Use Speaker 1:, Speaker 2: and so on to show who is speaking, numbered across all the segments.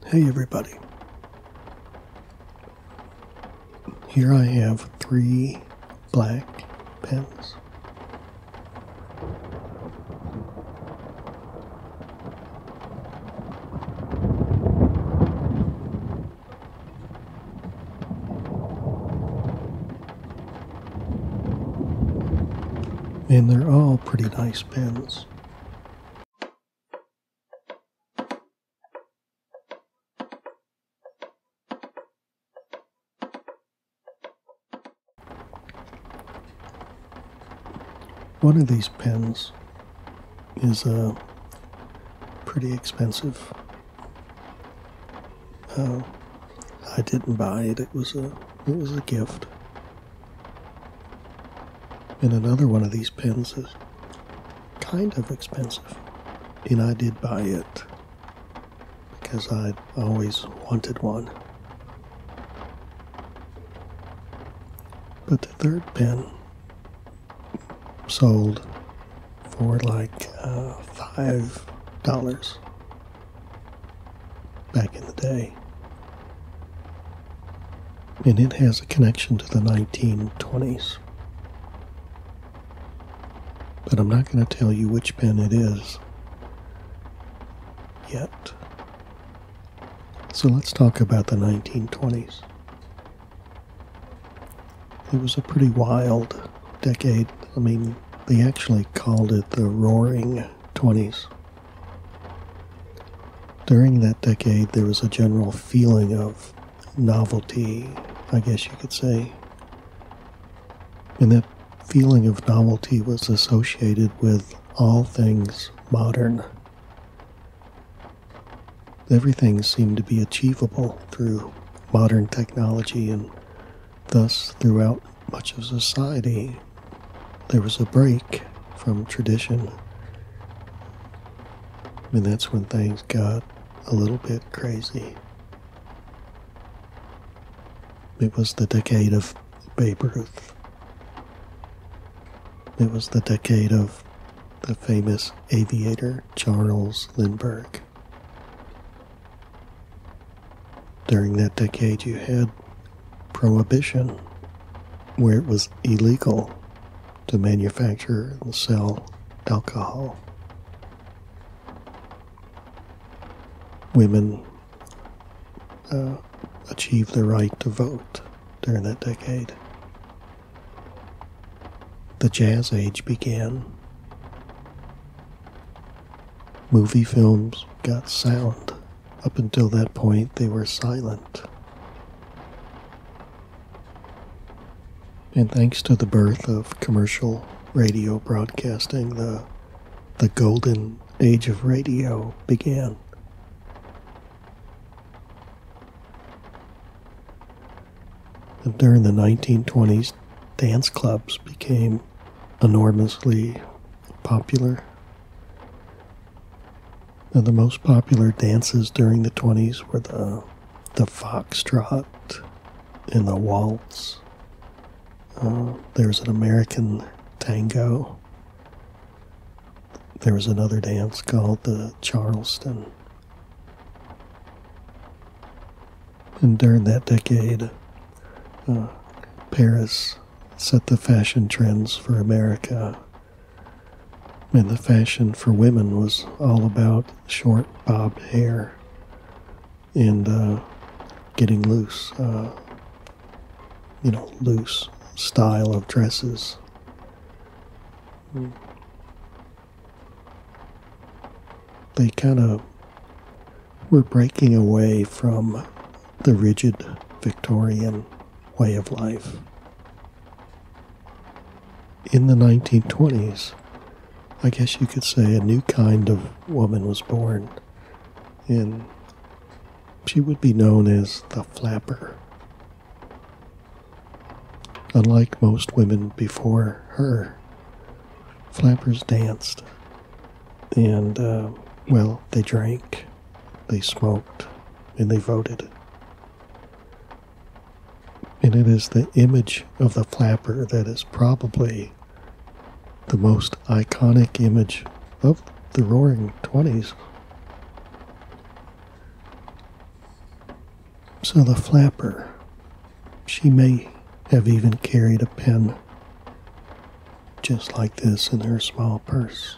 Speaker 1: Hey everybody, here I have 3 black pens. And they're all pretty nice pens. One of these pens is pretty expensive. I didn't buy it. It was a gift. And another one of these pens is kind of expensive. And I did buy it because I'd always wanted one. But the third pen sold for like $5 back in the day. And it has a connection to the 1920s. But I'm not going to tell you which pen it is yet. So let's talk about the 1920s. It was a pretty wild decade. I mean, they actually called it the Roaring 20s. During that decade, there was a general feeling of novelty, I guess you could say. And that feeling of novelty was associated with all things modern. Everything seemed to be achievable through modern technology, and thus throughout much of society there was a break from tradition. And that's when things got a little bit crazy. It was the decade of Babe Ruth. It was the decade of the famous aviator Charles Lindbergh. During that decade you had Prohibition, where it was illegal to manufacture and sell alcohol. Women achieved the right to vote during that decade. The Jazz Age began. Movie films got sound. Up until that point, they were silent. And thanks to the birth of commercial radio broadcasting, the golden age of radio began. And during the 1920s, dance clubs became enormously popular. And the most popular dances during the 20s were the foxtrot and the waltz. There's an American tango. There was another dance called the Charleston. And during that decade, Paris set the fashion trends for America. And the fashion for women was all about short bobbed hair and getting loose, loose style of dresses. They kind of were breaking away from the rigid Victorian way of life. In the 1920s, I guess you could say a new kind of woman was born, and she would be known as the flapper. Unlike most women before her, flappers danced, and, they drank, they smoked, and they voted. And it is the image of the flapper that is probably the most iconic image of the Roaring 20s. So the flapper, she may have even carried a pen just like this in her small purse.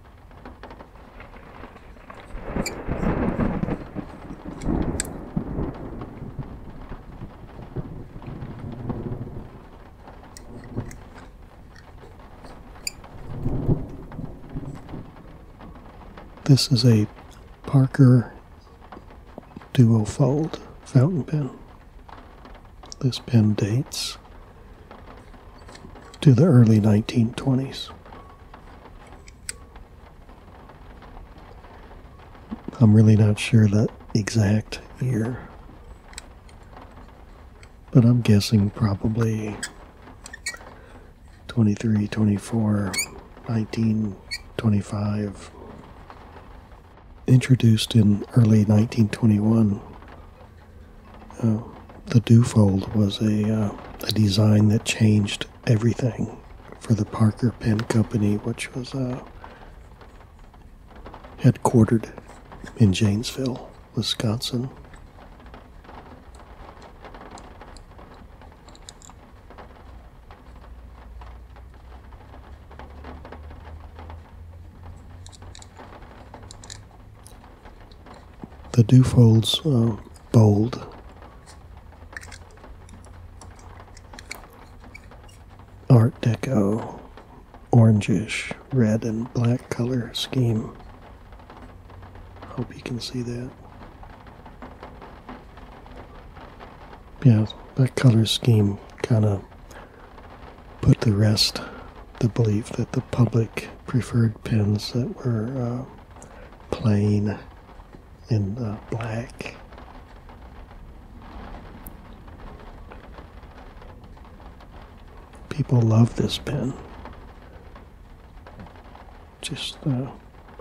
Speaker 1: This is a Parker duofold fountain pen. This pen dates to the early 1920s. I'm really not sure the exact year, but I'm guessing probably 23, 24, 1925. Introduced in early 1921, the duofold was a design that changed everything for the Parker Pen Company, which was headquartered in Janesville, Wisconsin. The duofold's bold, Art Deco, orangish, red and black color scheme. Hope you can see that. Yeah, that color scheme kind of put the rest, the belief that the public preferred pens that were plain in black. People love this pen. Just the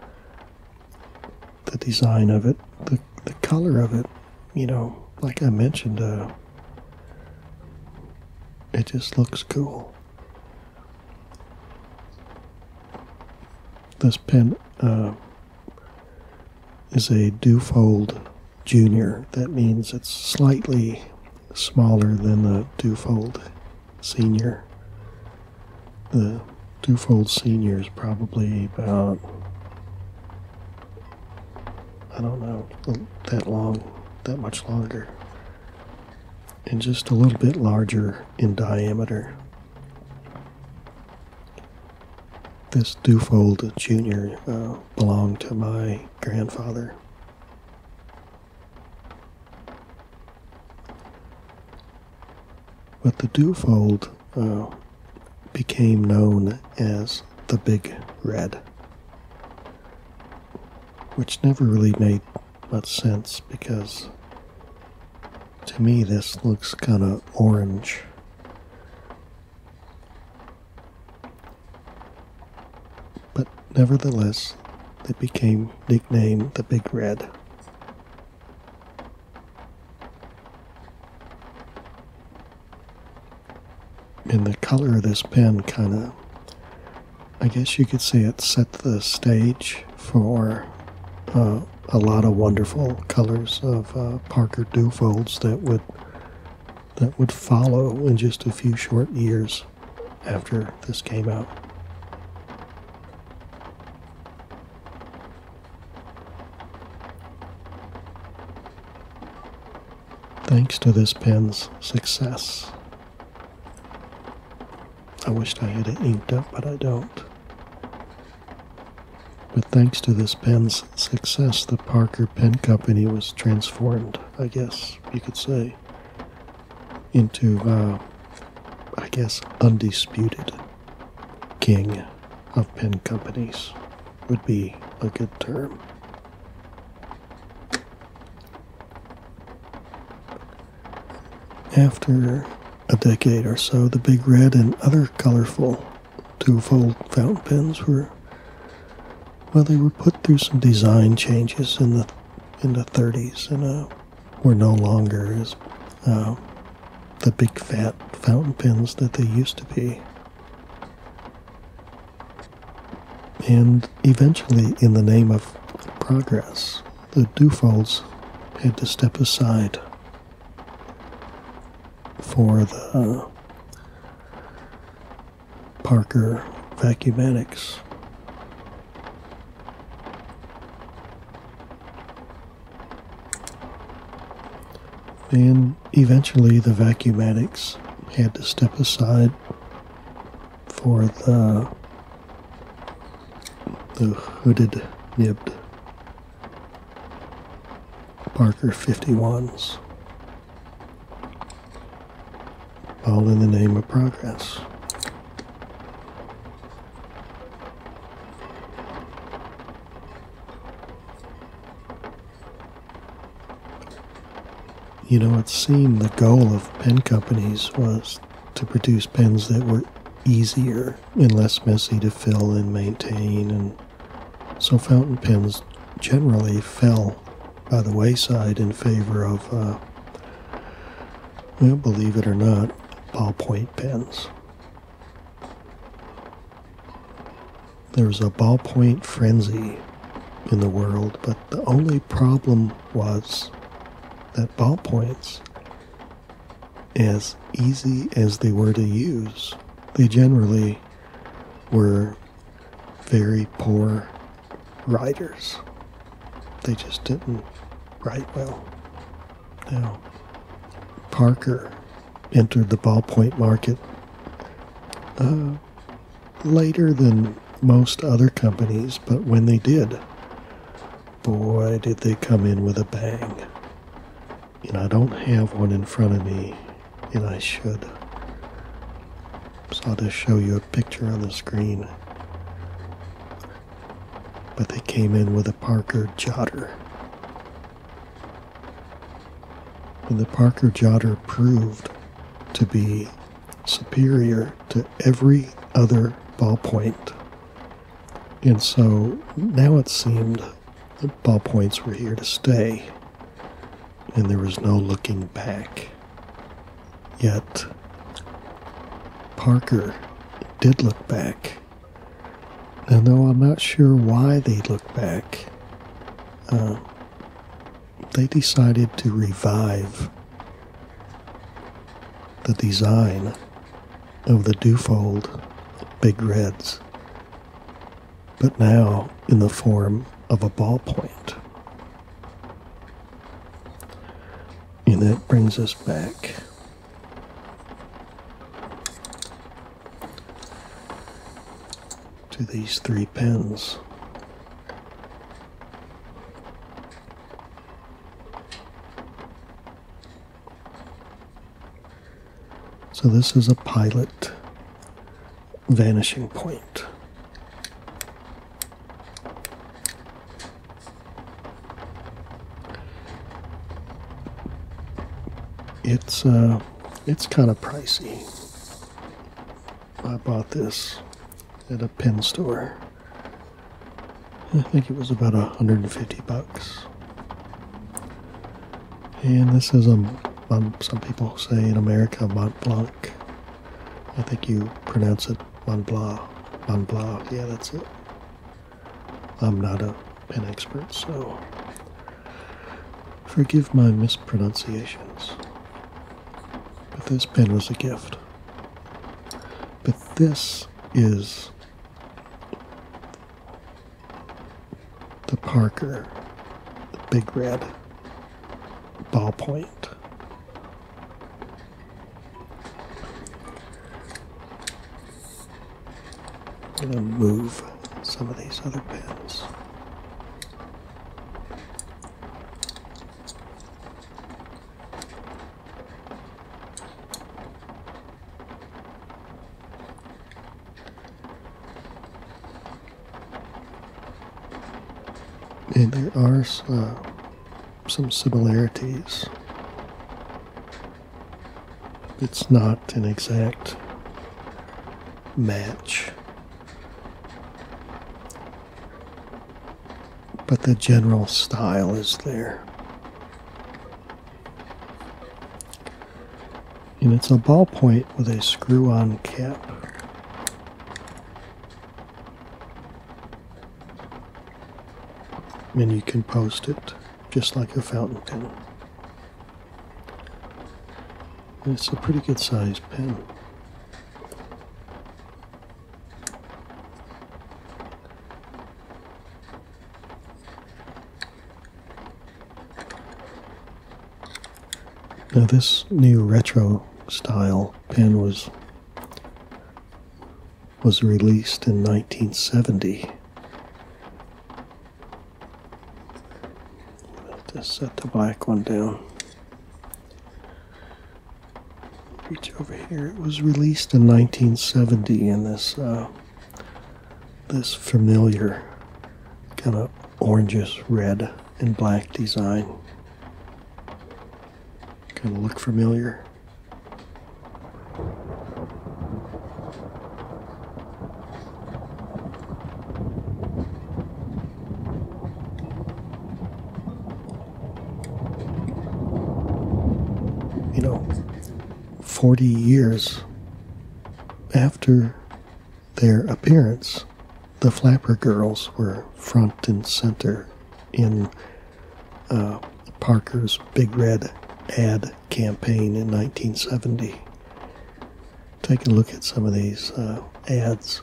Speaker 1: design of it, the color of it, you know, like I mentioned, it just looks cool. This pen is a duofold junior. That means it's slightly smaller than the duofold senior. The duofold senior is probably about, I don't know, that much longer, and just a little bit larger in diameter. This duofold junior belonged to my grandfather. But the duofold became known as the Big Red, which never really made much sense because to me this looks kind of orange. But nevertheless, it became nicknamed the Big Red. And the color of this pen kind of, I guess you could say it set the stage for a lot of wonderful colors of Parker duofolds that would follow in just a few short years after this came out. Thanks to this pen's success. I wished I had it inked up, but I don't. But thanks to this pen's success, the Parker Pen Company was transformed, I guess you could say, into, I guess, undisputed king of pen companies would be a good term. After a decade or so, the Big Red and other colorful duofold fountain pens were, well, they were put through some design changes in the 30s and were no longer as the big fat fountain pens that they used to be. And eventually, in the name of progress, the duofolds had to step aside for the Parker Vacuumatics. And eventually the Vacuumatics had to step aside for the hooded nibbed Parker 51s, all in the name of progress. You know, it seemed the goal of pen companies was to produce pens that were easier and less messy to fill and maintain, and so fountain pens generally fell by the wayside in favor of, well, believe it or not, ballpoint pens. There was a ballpoint frenzy in the world, but the only problem was that ballpoints, as easy as they were to use, they generally were very poor writers. They just didn't write well. Now, Parker entered the ballpoint market later than most other companies, but when they did, boy, did they come in with a bang. And I don't have one in front of me, and I should. So I'll just show you a picture on the screen. But they came in with a Parker Jotter. And the Parker Jotter proved to be superior to every other ballpoint. And so now it seemed that ballpoints were here to stay, and there was no looking back. Yet Parker did look back. And though I'm not sure why they looked back, they decided to revive the design of the Dufold Big Reds, but now in the form of a ballpoint. And that brings us back to these three pens. So this is a Pilot Vanishing Point. It's kind of pricey. I bought this at a pen store. I think it was about $150. And this is some people say in America, Mont Blanc. I think you pronounce it Mont Blanc. Mont Blanc, yeah, that's it. I'm not a pen expert, so forgive my mispronunciations. But this pen was a gift. But this is the Parker Big Red ballpoint. I'm going to move some of these other pens. And there are some similarities. It's not an exact match, but the general style is there. And it's a ballpoint with a screw-on cap. And you can post it just like a fountain pen. It's a pretty good sized pen. Now this new retro style pen was released in 1970. Just set the black one down. Reach over here. It was released in 1970 in this this familiar kind of orangish red and black design. Kind of look familiar. You know, 40 years after their appearance, the Flapper Girls were front and center in Parker's Big Red ad campaign in 1970. Take a look at some of these ads,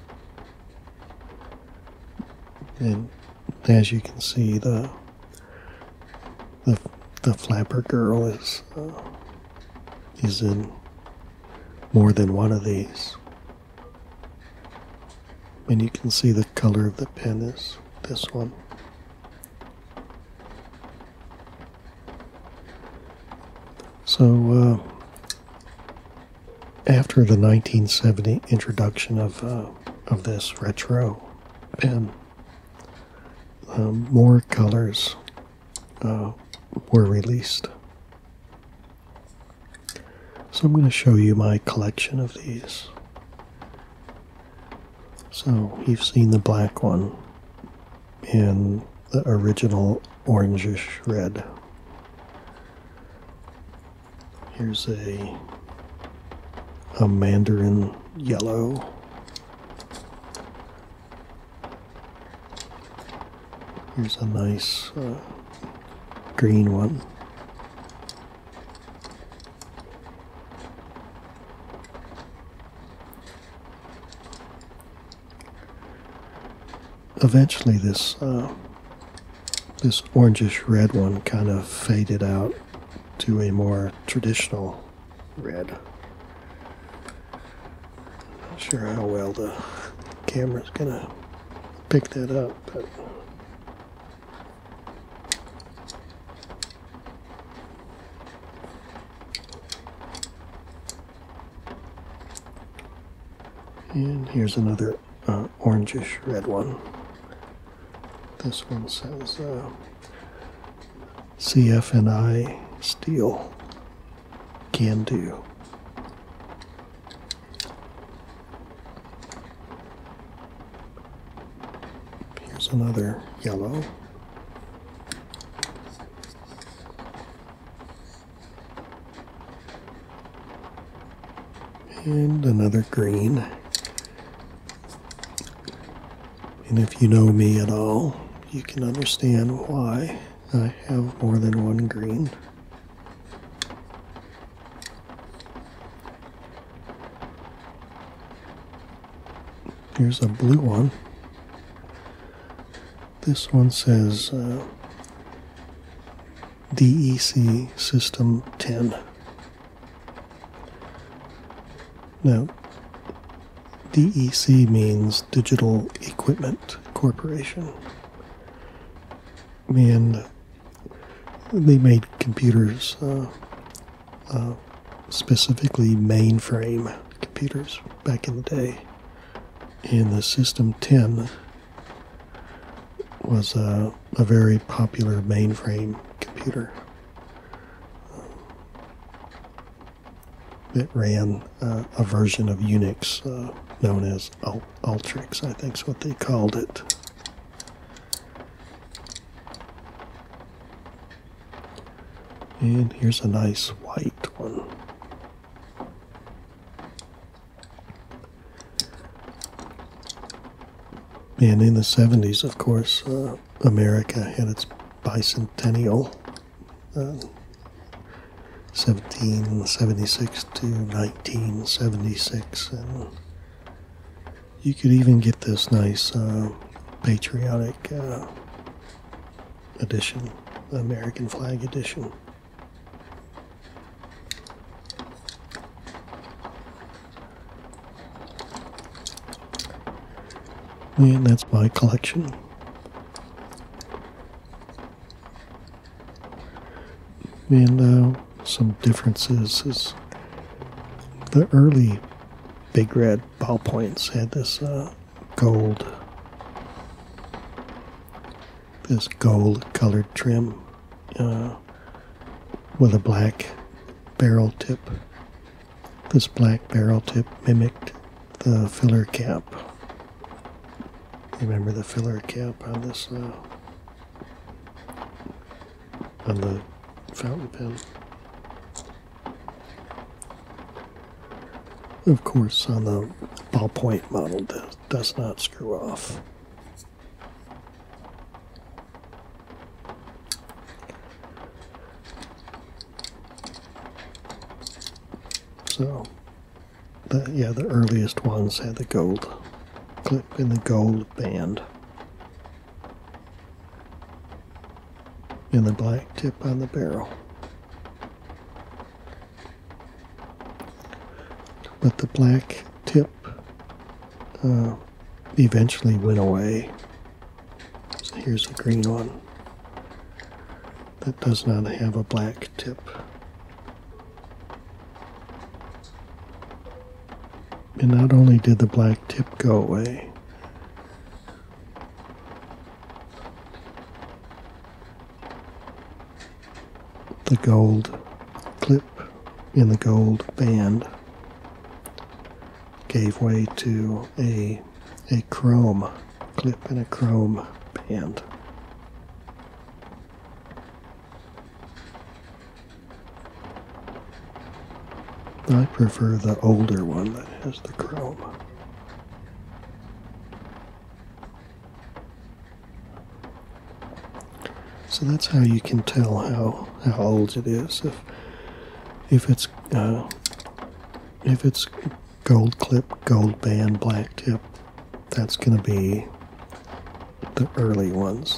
Speaker 1: and as you can see, the Flapper Girl is in more than one of these, and you can see the color of the pen is this one. So after the 1970 introduction of this retro pen, more colors were released. So I'm going to show you my collection of these. So you've seen the black one and the original orangish red. Here's a mandarin yellow. Here's a nice green one. Eventually this this orangish red one kind of faded out to a more traditional red. Not sure how well the camera's gonna pick that up, but and here's another orangish red one. This one says CF&I steel, can do. Here's another yellow. And another green. And if you know me at all, you can understand why I have more than one green. Here's a blue one. This one says DEC System 10. Now, DEC means Digital Equipment Corporation. And they made computers, specifically mainframe computers back in the day. And the System 10 was a very popular mainframe computer that ran a version of Unix known as Ultrix, I think is what they called it. And here's a nice white one. And in the 70s, of course, America had its bicentennial 1776 to 1976, and you could even get this nice patriotic edition, American flag edition. And that's my collection. And some differences is the early Big Red ballpoints had this gold colored trim with a black barrel tip. This black barrel tip mimicked the filler cap. Remember the filler cap on this on the fountain pen? Of course, on the ballpoint model, does not screw off. So, the earliest ones had the gold clip and the gold band, and the black tip on the barrel. But the black tip eventually went away. So here's a green one that does not have a black tip. And not only did the black tip go away, the gold clip in the gold band gave way to a chrome clip and a chrome band. I prefer the older one that has the chrome. So that's how you can tell how old it is. If it's gold clip, gold band, black tip, that's going to be the early ones.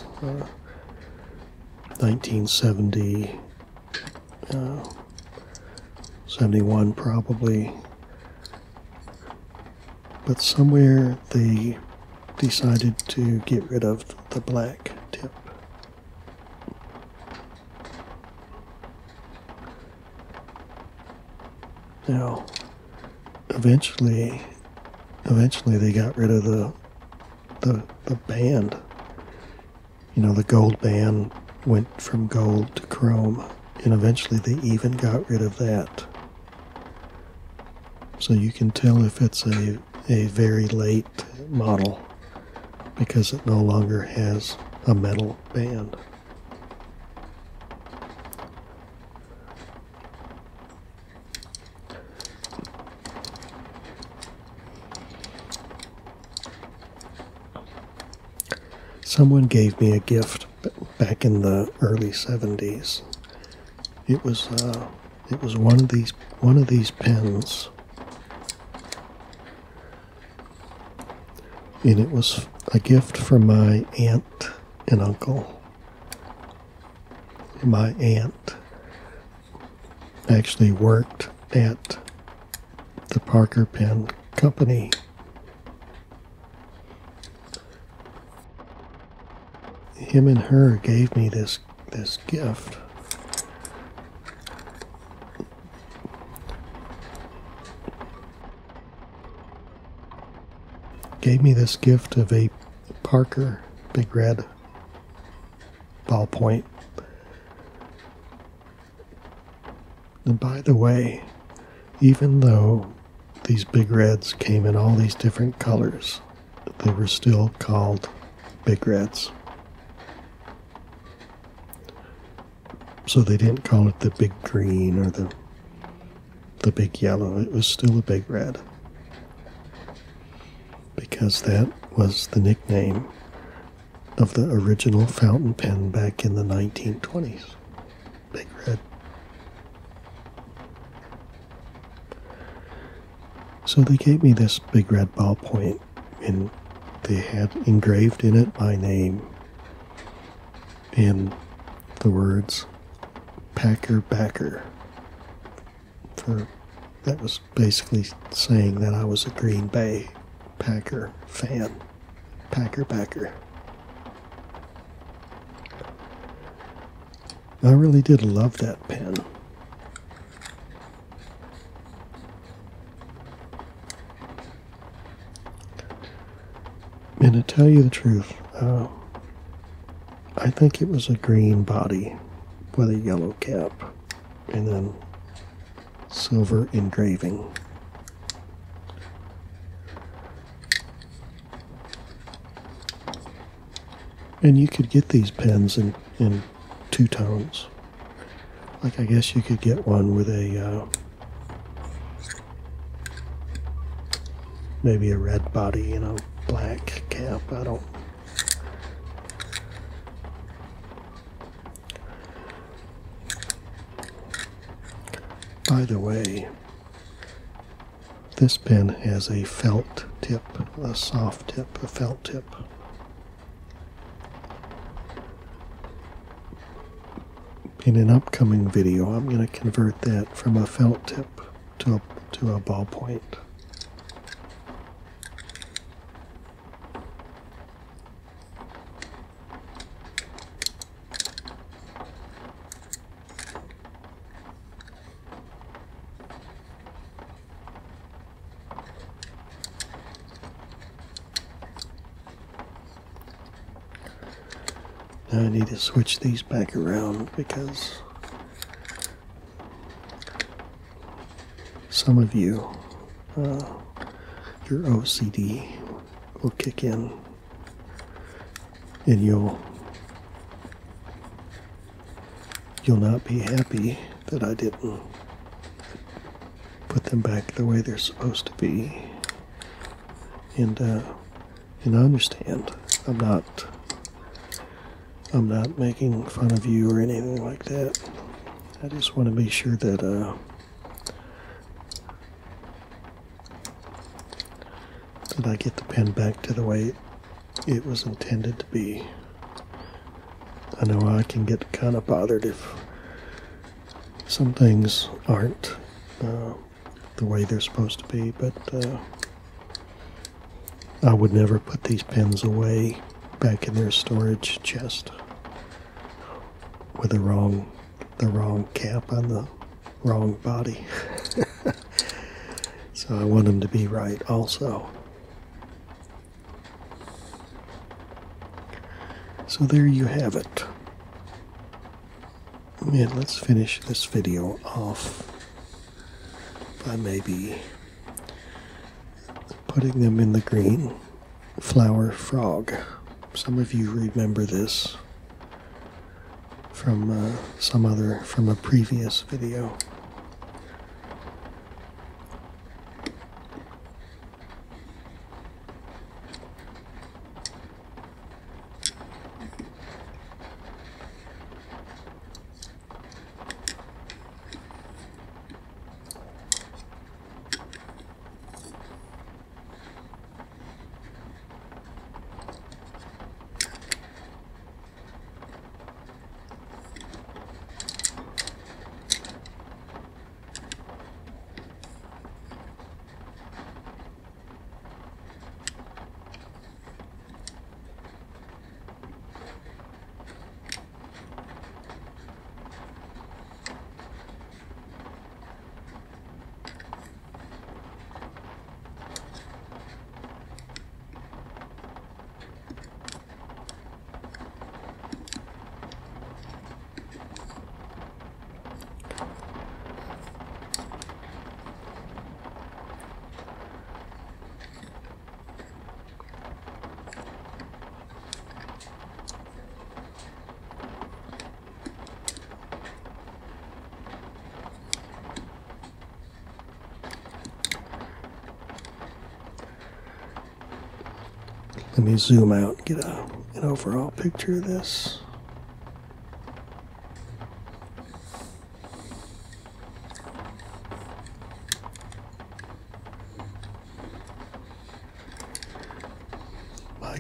Speaker 1: 1970, 71 probably. But somewhere they decided to get rid of the black tip. Now, eventually they got rid of the band. You know, the gold band went from gold to chrome, and eventually they even got rid of that. So you can tell if it's a very late model because it no longer has a metal band. Someone gave me a gift back in the early 70s. It was one of these pens, and it was a gift from my aunt and uncle. My aunt actually worked at the Parker Pen Company. Him and her gave me this gift. Gave me this gift of a Parker Big Red ballpoint. And by the way, even though these Big Reds came in all these different colors, they were still called Big Reds. So they didn't call it the big green or the big yellow. It was still a big red, because that was the nickname of the original fountain pen back in the 1920s. Big Red. So they gave me this big red ballpoint, and they had engraved in it my name and the words Packer Backer. That was basically saying that I was a Green Bay Packer fan. Packer Backer. I really did love that pen. And to tell you the truth, I think it was a green body with a yellow cap and then silver engraving. And you could get these pens in two tones. Like, I guess you could get one with a maybe a red body, black cap. I don't. By the way, this pen has a felt tip, a soft tip, a felt tip. In an upcoming video, I'm going to convert that from a felt tip to a ballpoint. Now I need to switch these back around because some of you, your OCD will kick in and you'll not be happy that I didn't put them back the way they're supposed to be. And I understand. I'm not making fun of you or anything like that. I just want to be sure that I get the pen back to the way it was intended to be. I know I can get kind of bothered if some things aren't the way they're supposed to be, but I would never put these pens away back in their storage chest with the wrong cap on the wrong body. So I want them to be right also. So there you have it. And let's finish this video off by maybe putting them in the green flower frog. Some of you remember this from from a previous video. Let me zoom out and get an overall picture of this.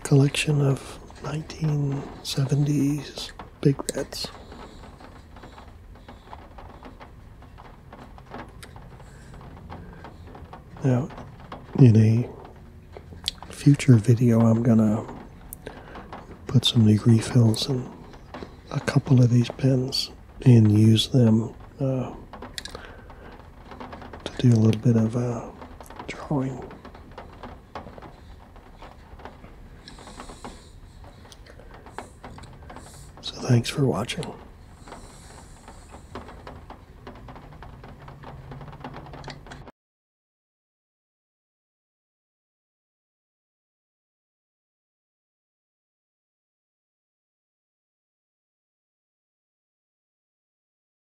Speaker 1: collection of 1970s Big Reds. Now, in a future video, I'm gonna put some new refills in a couple of these pens and use them to do a little bit of drawing. So thanks for watching.